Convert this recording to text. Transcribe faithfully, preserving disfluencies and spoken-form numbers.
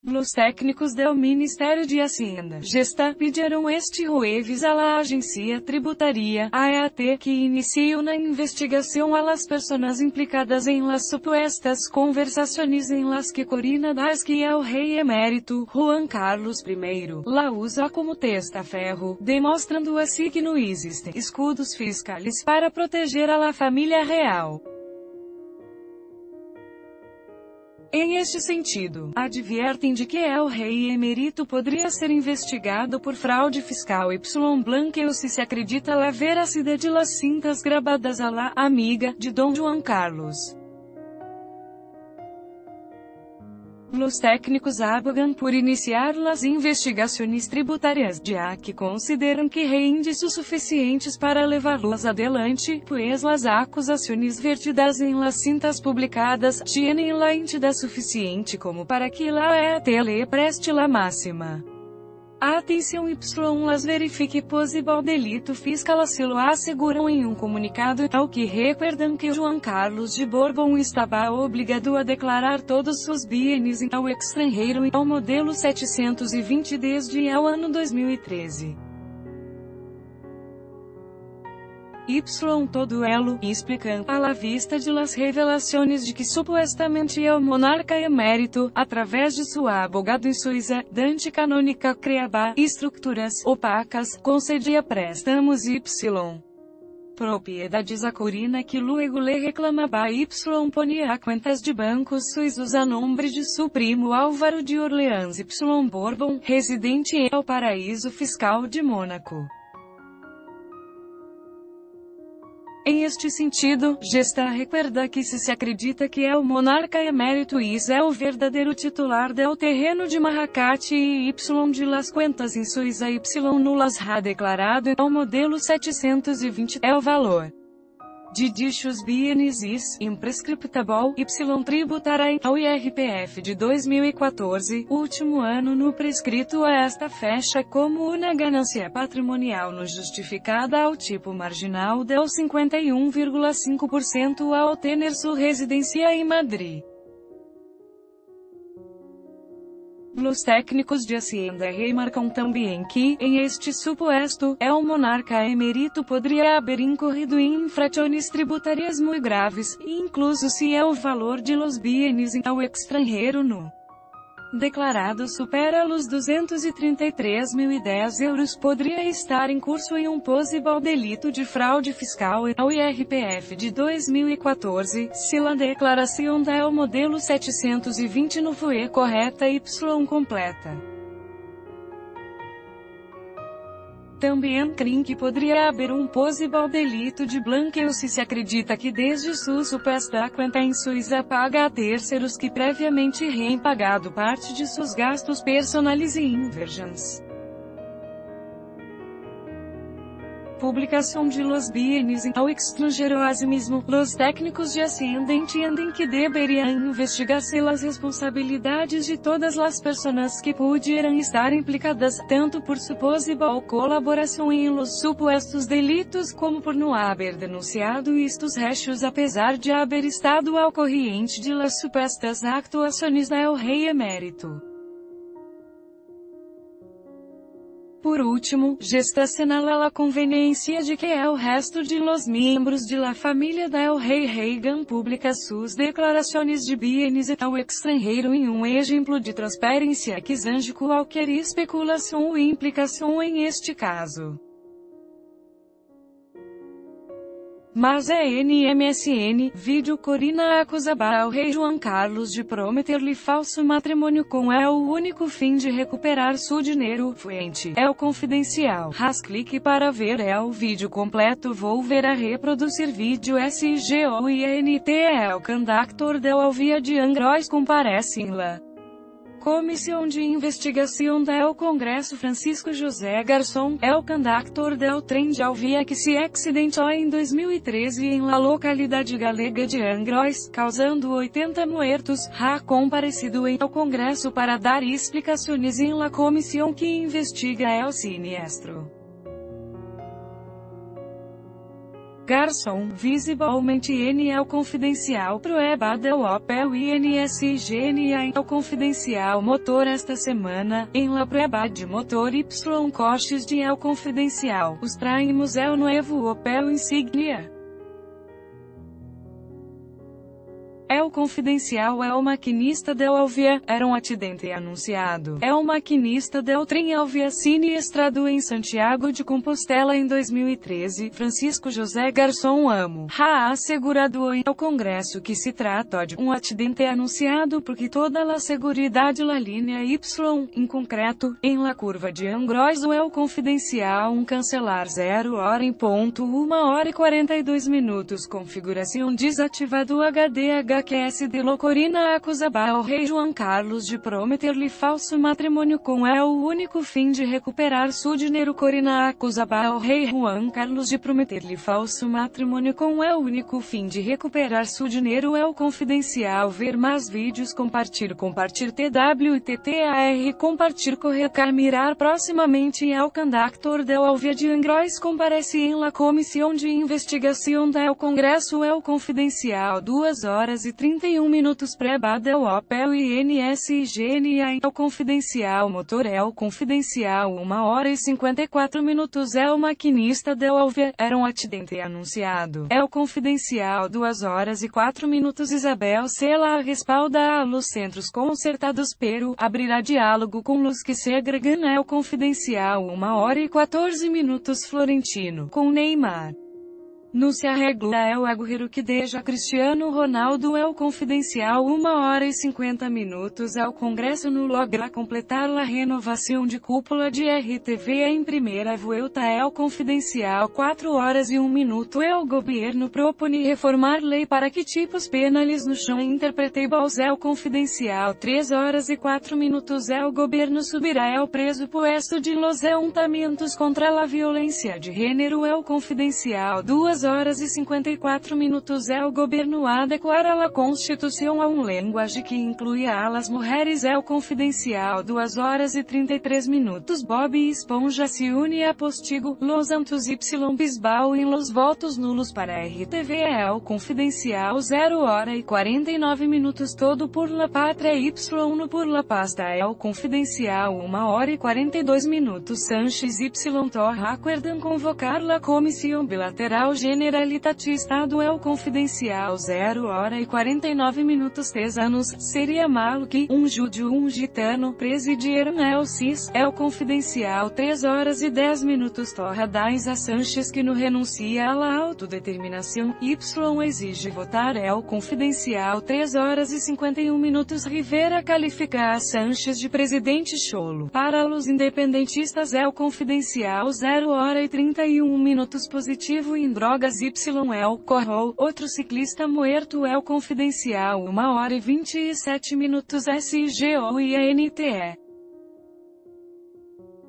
Los técnicos do Ministério de Hacienda, Gesta, pediram este jueves a la Agência Tributária, A E A T, que inicie una investigación a las personas implicadas en las supuestas conversaciones en las que Corina das que el rei emérito, Juan Carlos I, la usa como testaferro, demonstrando assim que não existem escudos fiscais para proteger a la família real. Em este sentido, advertem de que el rei emérito poderia ser investigado por fraude fiscal y blanqueo se se acredita la veracidade de las cintas gravadas a la amiga de Dom Juan Carlos. Los técnicos abogan por iniciar las investigações tributárias, já que consideram que hay indícios suficientes para levá-las adelante, pues las acusações vertidas em las cintas publicadas tienen la entidad suficiente como para que la E A T le preste la máxima atenção y las verifique possible delito fiscal, assim lo asseguram em um comunicado, ao que recuerdam que Juan Carlos de Borbón estava obrigado a declarar todos seus bienes ao estrangeiro e ao modelo setecentos e vinte desde o ano dois mil e treze. Y todo elo, explicam, a la vista de las revelações de que supuestamente el monarca emérito, através de sua abogado em Suíça, Dante Canônica, criava estruturas opacas, concedia préstamos y propriedades a Corina que luego le reclamava y ponia contas de bancos suíços a nombre de su primo Álvaro de Orleans y Borbón, residente em el paraíso fiscal de Mônaco. Em este sentido, Gesta recuerda que se se acredita que el monarca emérito is é o verdadeiro titular del terreno de Marracate e Y de las cuentas em Suíça Y nulas ha declarado ao modelo setecentos e vinte, é o valor de dichos bienes is imprescriptable Y tributará ao I R P F de dois mil e quatorze, último ano no prescrito a esta fecha como uma ganância patrimonial no justificada ao tipo marginal del cinquenta e um vírgula cinco por cento ao tener sua residência em Madrid. Los técnicos de Hacienda remarcam também que, em este suposto, el monarca emérito poderia haber incorrido em infrações tributárias muito graves, incluso se el valor de los bienes ao estrangeiro no declarado supera los duzentos e trinta e três mil e dez euros, poderia estar em curso em um possível delito de fraude fiscal ao I R P F de dois mil e quatorze, se a declaração del modelo setecentos e vinte não foi correta y completa. Também creem que poderia haver um possível delito de blanqueo se se acredita que desde sua suposta conta em Suíça paga a terceiros que previamente têm pagado parte de seus gastos personais e inversions. Publicação de los bienes ao estrangeiro. Asimismo, los técnicos de Hacienda entendem que deveriam investigar-se las responsabilidades de todas las personas que pudieran estar implicadas, tanto por su possible colaboração em los supuestos delitos como por não haber denunciado estos hechos apesar de haber estado ao corriente de las supuestas actuações del rei emérito. Por último, Gesta señala la conveniencia de que el resto de los miembros de la familia del rei Reagan publica sus declarações de bienes ao estrangeiro em um exemplo de transparência que exige qualquer especulação ou implicação em este caso. Mas é N M S N, vídeo Corina acusava ao rei Juan Carlos de prometer-lhe falso matrimônio com el único fim de recuperar seu dinheiro. Fuente, El Confidencial. Haz clique para ver el vídeo completo. Vou ver a reproduzir vídeo S G O I N T. El conductor del Alvia de Angrois comparece em la Comissão de Investigação del Congresso. Francisco José Garçom, el conductor del trem de Alvia que se acidentou em dois mil e treze em la localidade galega de Angrois, causando oitenta muertos, ha comparecido em el Congresso para dar explicações em la comissão que investiga el siniestro. Garçom, visivelmente N é o confidencial pro Ebadel Opel I N S G N A é o confidencial motor esta semana, em La Prueba de motor Y cortes de El Confidencial, os traímos El Nuevo Opel Insignia. El Confidencial é o maquinista del Alvia, era um acidente anunciado. É o maquinista del trem Alvia siniestrado em Santiago de Compostela em dois mil e treze, Francisco José Garçom Amo, ha assegurado em ao Congresso que se trata de um acidente anunciado porque toda a seguridade la linha Y, em concreto, em la curva de Angrois o El Confidencial um cancelar zero hora em ponto uma hora e quarenta e dois minutos configuração desativado H D H Q S de Locorina acusava ao rei João Carlos de prometer-lhe falso matrimônio com el o único fim de recuperar su dinheiro. Corina acusava ao rei Juan Carlos de prometer-lhe falso matrimônio com el o único fim de recuperar su dinheiro. El Confidencial ver mais vídeos compartilhar compartilhar T W T T A R compartilhar correcar mirar proximamente el conductor del Alvia de Angrois comparece em la comissão de investigação da El Congresso. El Confidencial duas horas e trinta e um minutos pré-Badel Opel I N S G N A El Confidencial motor El Confidencial uma hora e cinquenta e quatro minutos El maquinista del Alvia, era um acidente anunciado. El Confidencial duas horas e quatro minutos Isabel Sela respalda a los centros concertados pero, abrirá diálogo com los que se agregam. El Confidencial uma hora e quatorze minutos Florentino, com Neymar. No se arregla é o agueiro que deixa Cristiano Ronaldo. El Confidencial uma hora e cinquenta minutos ao Congresso no logra completar a renovação de cúpula de R T V em primeira volta. El Confidencial quatro horas e um minuto El governo propõe reformar lei para que tipos penais no chão interpretables. El Confidencial três horas e quatro minutos El governo subirá el presupuesto de los ajuntamentos contra a violência de gênero. El Confidencial duas horas e cinquenta e quatro minutos El governo adequará a Constituição a um linguagem que inclui a las mulheres. El Confidencial duas horas e trinta e três minutos Bob Esponja se une a Postigo, Los Santos Y Bisbal em los votos nulos para R T V. El Confidencial zero hora e quarenta e nove minutos Todo por la Pátria Y no por la Pasta. El Confidencial uma hora e quarenta e dois minutos Sanches Y Torra acuerdan convocar la Comissão Bilateral Generalitat Estado. El Confidencial zero hora e quarenta e nove minutos Três anos, seria malo que, um júdio um gitano, presidieram El Cis. El Confidencial três horas e dez minutos Torra dais a Sanches que no renuncia à la autodeterminação, Y exige votar. El Confidencial três horas e cinquenta e um minutos Rivera califica a Sanches de presidente cholo. Para os independentistas El Confidencial zero hora e trinta e um minutos Positivo em drogas Y. El Corrou, outro ciclista muerto. El Confidencial uma hora e vinte e sete minutos S G O I N T E